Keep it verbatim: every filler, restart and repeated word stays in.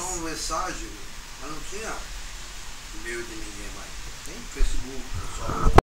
uma mensagem, mas não tinha e-mail de ninguém mais. Nem Facebook, só.